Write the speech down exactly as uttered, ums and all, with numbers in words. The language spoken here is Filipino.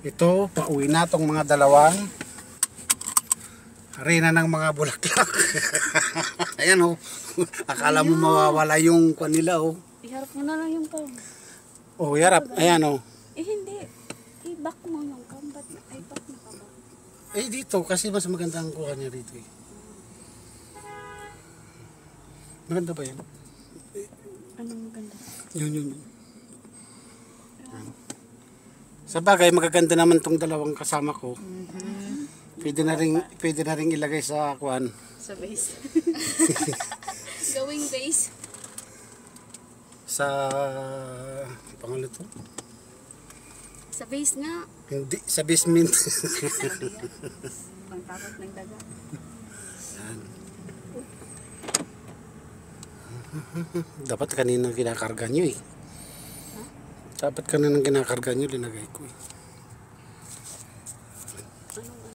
Ito, pauwi na tong mga dalawang harina ng mga bulaklak. Ayan oh. Akala mo mawawala yung kwan nila oh. Iharap mo na lang yung cam. Oh, yarap. Ayan oh. Eh hindi. I-back mo yung cam. Ba't ay back mo ka ba? Eh dito, kasi mas maganda ang kuha niya dito eh. Maganda ba yan? Anong maganda? Yun, yun, yun. Sa bagay, magaganda naman tong dalawang kasama ko. Mm-hmm. Pwede na rin, pwede na rin ilagay sa kuan. Sa base. Going base. Sa pangalan to? Sa base nga. Hindi, sa basement. Pangtakot ng daga. Yan. Dapat kanina kinakarga nyo eh. Dapat kanina kinakarga nyo, linagay ko eh.